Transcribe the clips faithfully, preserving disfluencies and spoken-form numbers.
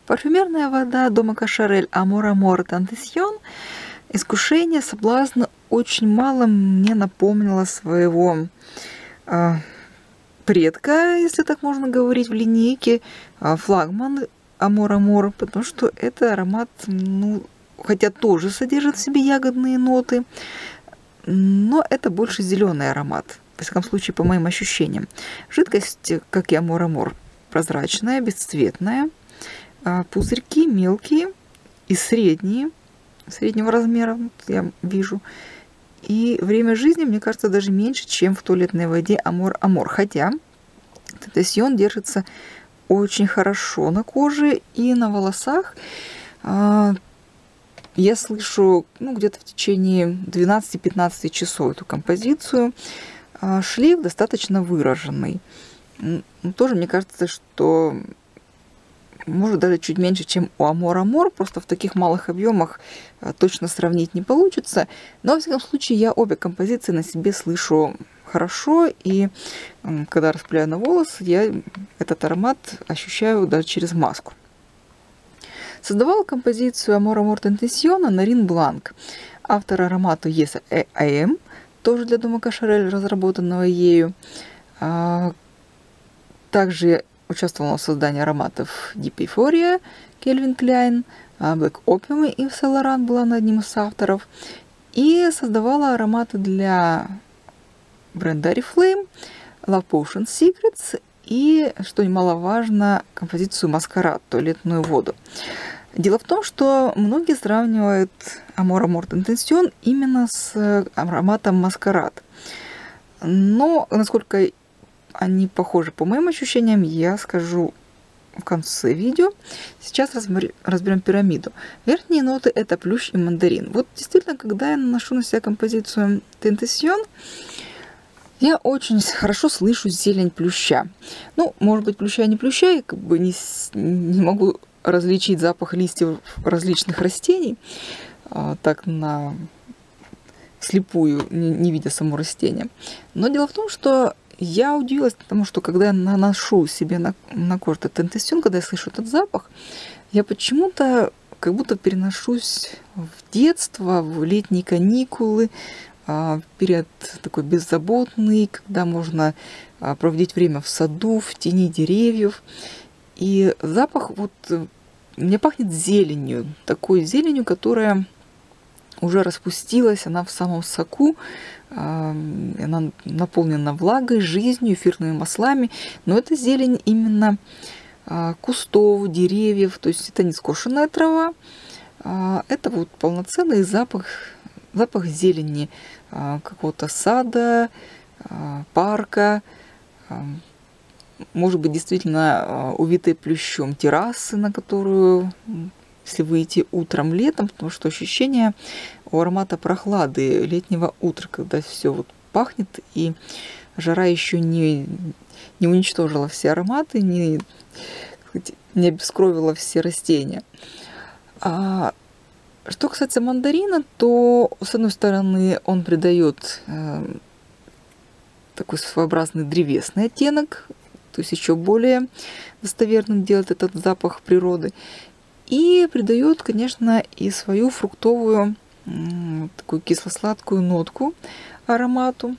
Парфюмерная вода Дома Кошарель Амор Амор Тентасьон. Искушение, соблазн очень мало мне напомнило своего э, предка, если так можно говорить, в линейке, э, флагман Амор Амор, потому что это аромат, ну, хотя тоже содержит в себе ягодные ноты, но это больше зеленый аромат, во всяком случае, по моим ощущениям. Жидкость, как и Амор Амор, прозрачная, бесцветная, э, пузырьки мелкие и средние, среднего размера, я вижу. И время жизни, мне кажется, даже меньше, чем в туалетной воде Амор Амор. Хотя Тентасьон держится очень хорошо на коже и на волосах. Я слышу, ну, где-то в течение двенадцати-пятнадцати часов эту композицию. Шлейф достаточно выраженный. Тоже мне кажется, что может даже чуть меньше, чем у Амор Амор, просто в таких малых объемах точно сравнить не получится. Но, во всяком случае, я обе композиции на себе слышу хорошо, и когда распыляю на волос, я этот аромат ощущаю даже через маску. Создавала композицию Амор Амор Тентасьон Нарин Бланк, автор аромата Yes I Am, тоже для Дома Кошарель, разработанного ею. Также участвовала в создании ароматов Deep Euphoria, Calvin Klein, Black Opium и Yves Saint Laurent была одним из авторов. И создавала ароматы для бренда Oriflame, Love Potion Secrets и, что немаловажно, композицию Маскарад, туалетную воду. Дело в том, что многие сравнивают Amor Amor Tentacion именно с ароматом Маскарад. Но, насколько они похожи по моим ощущениям, я скажу в конце видео. Сейчас разберем пирамиду. Верхние ноты — это плющ и мандарин. Вот действительно, когда я наношу на себя композицию Тентасьон, я очень хорошо слышу зелень плюща. Ну, может быть, плюща не плюща, я как бы не, не могу различить запах листьев различных растений, а, так на слепую, не, не видя само растение. Но дело в том, что я удивилась, потому что когда я наношу себе на, на кожу этот Тентасьон, когда я слышу этот запах, я почему-то как будто переношусь в детство, в летние каникулы, период такой беззаботный, когда можно проводить время в саду, в тени деревьев. И запах вот мне пахнет зеленью, такой зеленью, которая уже распустилась, она в самом соку, она наполнена влагой, жизнью, эфирными маслами, но это зелень именно кустов, деревьев, то есть это не скошенная трава, это вот полноценный запах, запах зелени какого-то сада, парка, может быть, действительно увитой плющом террасы, на которую, если выйти утром, летом, потому что ощущение у аромата прохлады летнего утра, когда все вот пахнет, и жара еще не, не уничтожила все ароматы, не, не обескровила все растения. А что касается мандарина, то, с одной стороны, он придает э, такой своеобразный древесный оттенок, то есть еще более достоверным делает этот запах природы. И придает, конечно, и свою фруктовую, такую кисло-сладкую нотку аромату.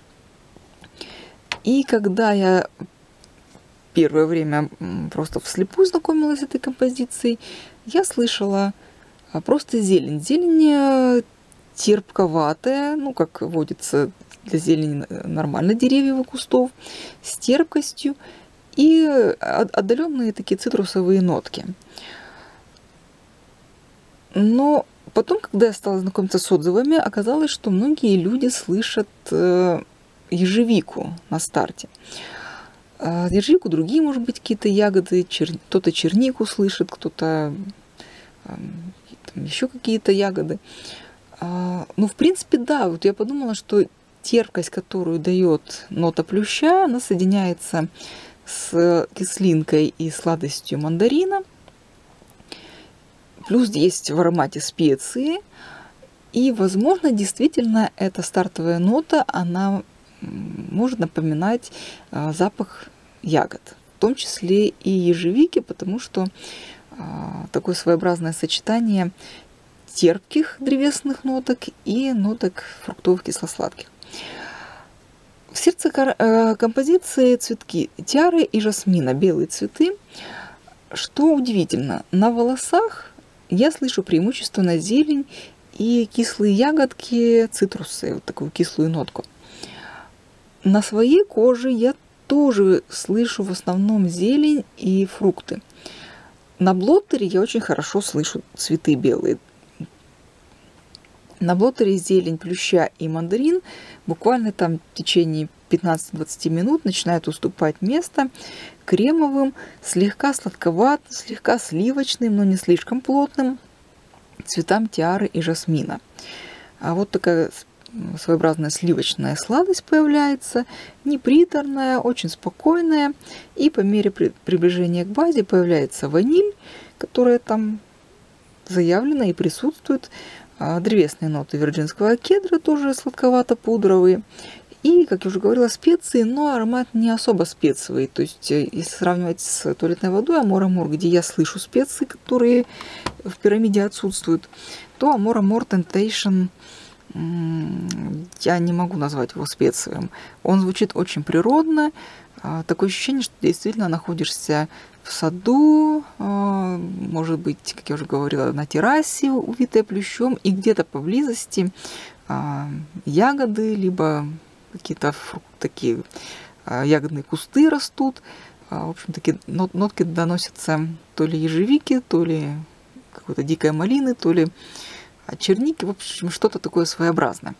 И когда я первое время просто вслепую знакомилась с этой композицией, я слышала просто зелень. Зелень терпковатая, ну, как водится для зелени нормально деревьев и кустов, с терпкостью и отдаленные такие цитрусовые нотки. Но потом, когда я стала знакомиться с отзывами, оказалось, что многие люди слышат ежевику на старте. Ежевику, другие, может быть, какие-то ягоды, чер... кто-то чернику слышит, кто-то еще какие-то ягоды. Ну, в принципе, да, вот я подумала, что терпкость, которую дает нота плюща, она соединяется с кислинкой и сладостью мандарина. Плюс есть в аромате специи. И, возможно, действительно, эта стартовая нота, она может напоминать запах ягод. В том числе и ежевики, потому что такое своеобразное сочетание терпких древесных ноток и ноток фруктовых кисло-сладких. В сердце композиции цветки тиары и жасмина, белые цветы. Что удивительно, на волосах я слышу преимущественно зелень и кислые ягодки, цитрусы, вот такую кислую нотку. На своей коже я тоже слышу в основном зелень и фрукты. На блоттере я очень хорошо слышу цветы белые. На блоттере зелень, плюща и мандарин буквально там в течение пятнадцати-двадцати минут начинают уступать место кремовым, слегка сладковатым, слегка сливочным, но не слишком плотным цветам тиары и жасмина. А вот такая своеобразная сливочная сладость появляется, неприторная, очень спокойная. И по мере приближения к базе появляется ваниль, которая там заявлена и присутствует. Древесные ноты вирджинского кедра тоже сладковато-пудровые. И, как я уже говорила, специи, но аромат не особо специевый. То есть, если сравнивать с туалетной водой Amor Amor, где я слышу специи, которые в пирамиде отсутствуют, то Amor Amor Temptation, я не могу назвать его специевым. Он звучит очень природно. Такое ощущение, что действительно находишься в саду, может быть, как я уже говорила, на террасе, увитая плющом, и где-то поблизости ягоды, либо какие-то такие ягодные кусты растут. В общем, такие нотки доносятся то ли ежевики, то ли какой-то дикой малины, то ли черники. В общем, что-то такое своеобразное.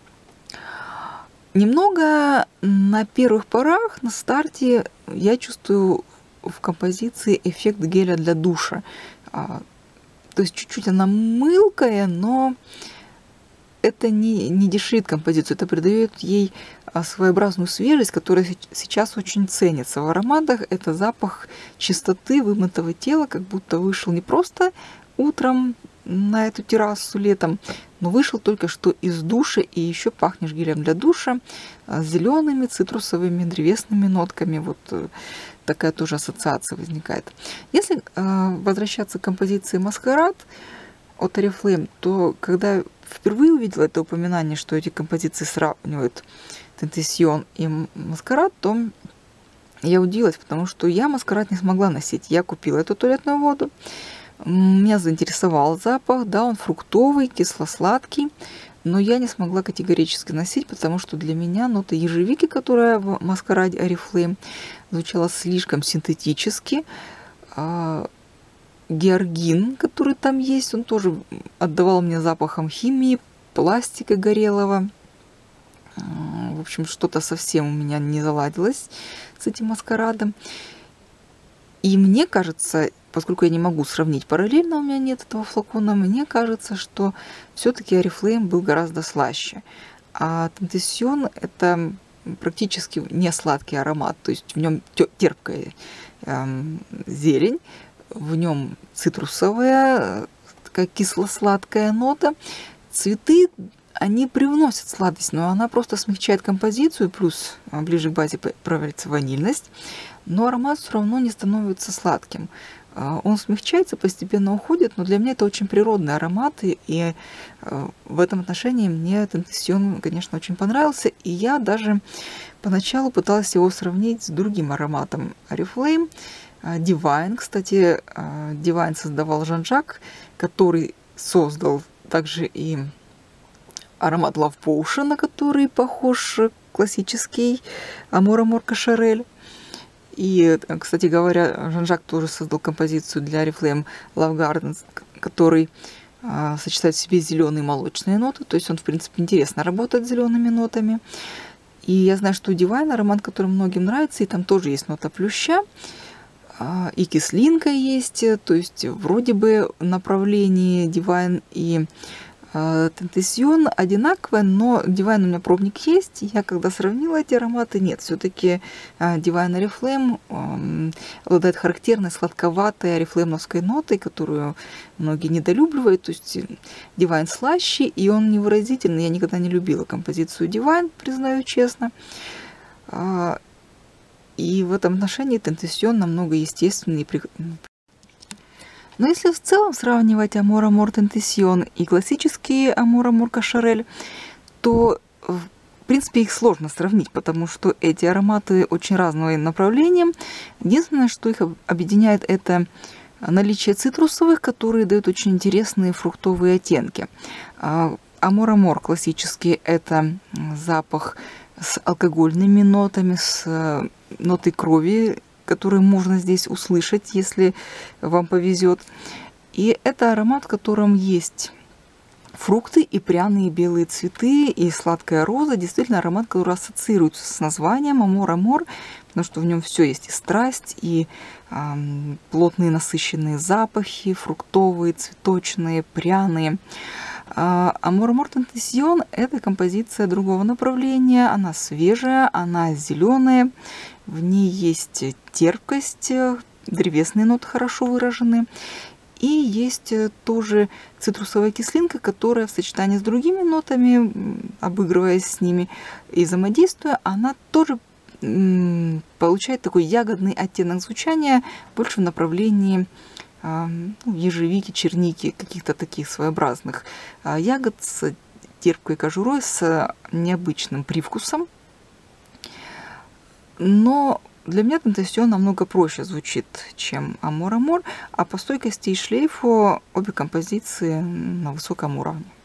Немного на первых порах, на старте, я чувствую в композиции эффект геля для душа. То есть чуть-чуть она мылкая, но это не, не дешевит композицию, это придает ей своеобразную свежесть, которая сейчас очень ценится в ароматах. Это запах чистоты, вымытого тела, как будто вышел не просто утром на эту террасу летом, но вышел только что из душа, и еще пахнешь гелем для душа, зелеными, цитрусовыми, древесными нотками. Вот такая тоже ассоциация возникает. Если э, возвращаться к композиции «Маскарад» от Oriflame, то когда впервые увидела это упоминание, что эти композиции сравнивают Tentacion и «Маскарад», то я удивилась, потому что я «Маскарад» не смогла носить. Я купила эту туалетную воду. Меня заинтересовал запах, да, он фруктовый, кисло-сладкий, но я не смогла категорически носить, потому что для меня нота ежевики, которая в «Маскараде» Oriflame, звучала слишком синтетически. А георгин, который там есть, он тоже отдавал мне запахом химии, пластика горелого. В общем, что-то совсем у меня не заладилось с этим «Маскарадом». И мне кажется, поскольку я не могу сравнить параллельно, у меня нет этого флакона, мне кажется, что все-таки Oriflame был гораздо слаще. А Tentacion — это практически не сладкий аромат, то есть в нем терпкая эм, зелень, в нем цитрусовая, такая кисло-сладкая нота. Цветы, они привносят сладость, но она просто смягчает композицию, плюс ближе к базе проявляется ванильность, но аромат все равно не становится сладким. Он смягчается, постепенно уходит, но для меня это очень природный аромат, и, и в этом отношении мне Tentacion, конечно, очень понравился, и я даже поначалу пыталась его сравнить с другим ароматом Oriflame, Divine. Кстати, Divine создавал Жан-Жак, который создал также и аромат Love Potion, на который похож классический Amor Amor Cacharel. И, кстати говоря, Жан-Жак тоже создал композицию для Oriflame Love Gardens, который а, сочетает в себе зеленые и молочные ноты. То есть он, в принципе, интересно работает с зелеными нотами. И я знаю, что у Divine аромат, который многим нравится, и там тоже есть нота плюща, а, и кислинка есть. То есть вроде бы направление Divine и Tentacion одинаковая, но Divine у меня пробник есть. Я когда сравнила эти ароматы, нет, все-таки Divine Oriflame обладает характерной сладковатой орифлеймовской нотой, которую многие недолюбливают. То есть Divine слаще, и он невыразительный. Я никогда не любила композицию Divine, признаю честно. И в этом отношении Tentacion намного естественнее. Но если в целом сравнивать Amor Amor Tentacion и классический Amor Amor Cacharel, то в принципе их сложно сравнить, потому что эти ароматы очень разного направления. Единственное, что их объединяет, это наличие цитрусовых, которые дают очень интересные фруктовые оттенки. Amor Amor классический — это запах с алкогольными нотами, с нотой крови, которые можно здесь услышать, если вам повезет. И это аромат, в котором есть фрукты и пряные белые цветы, и сладкая роза. Действительно аромат, который ассоциируется с названием Amor Amor, потому что в нем все есть: и страсть, и э, плотные насыщенные запахи, фруктовые, цветочные, пряные. Amor Amor Tentacion — это композиция другого направления. Она свежая, она зеленая, в ней есть терпкость, древесные ноты хорошо выражены. И есть тоже цитрусовая кислинка, которая в сочетании с другими нотами, обыгрываясь с ними и взаимодействуя, она тоже получает такой ягодный оттенок звучания, больше в направлении ежевики, черники, каких-то таких своеобразных ягод с терпкой кожурой, с необычным привкусом. Но для меня Tentacion намного проще звучит, чем Amor Amor, а по стойкости и шлейфу обе композиции на высоком уровне.